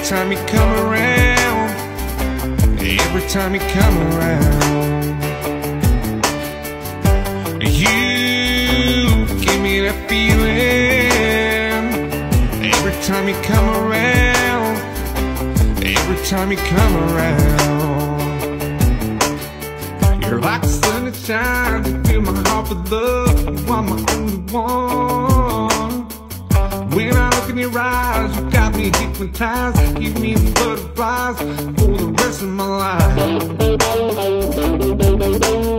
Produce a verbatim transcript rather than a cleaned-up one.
time you come around, every time you come around, you give me that feeling. Every time you come around, every time you come around, you're like the sun that shines. You fill my heart with love. You are my only one. When I look in your eyes, you got me hypnotized. Give me the butterflies for the rest of my life.